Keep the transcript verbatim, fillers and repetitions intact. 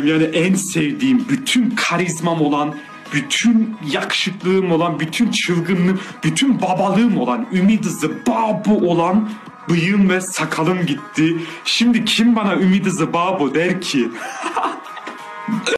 diyeceğim yani en sevdiğim, bütün karizmam olan, bütün yakışıklığım olan, bütün çılgınlığım, bütün babalığım olan, Ümit Hızı Babu olan bıyığım ve sakalım gitti. Şimdi kim bana Ümit Hızı Babu der ki?